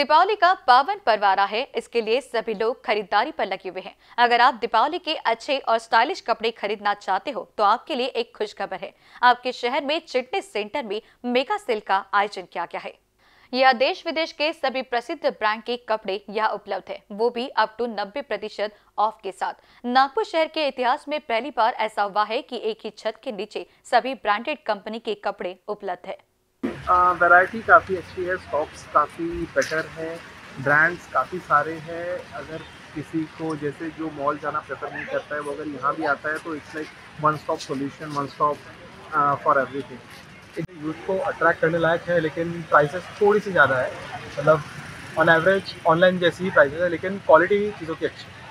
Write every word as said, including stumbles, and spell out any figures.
दीपावली का पावन पर्व आ रहा है, इसके लिए सभी लोग खरीदारी पर लगे हुए हैं। अगर आप दीपावली के अच्छे और स्टाइलिश कपड़े खरीदना चाहते हो तो आपके लिए एक खुशखबर है। आपके शहर में चिटनेस सेंटर में मेगा सेल का आयोजन किया गया है। यह देश विदेश के सभी प्रसिद्ध ब्रांड के कपड़े यहाँ उपलब्ध है, वो भी अप टू नब्बे प्रतिशत ऑफ के साथ। नागपुर शहर के इतिहास में पहली बार ऐसा हुआ है कि एक ही छत के नीचे सभी ब्रांडेड कंपनी के कपड़े उपलब्ध है। वैरायटी काफ़ी अच्छी है, स्टॉक्स काफ़ी बेटर है, ब्रांड्स काफ़ी सारे हैं। अगर किसी को जैसे जो मॉल जाना प्रेफर नहीं करता है वो अगर यहाँ भी आता है तो it's like one stop solution, one stop for everything. Youth को अट्रैक्ट करने लायक है, लेकिन प्राइसेस थोड़ी सी ज़्यादा है। मतलब ऑन एवरेज ऑनलाइन जैसी ही प्राइसेस है, लेकिन क्वालिटी चीज़ों की अच्छी है।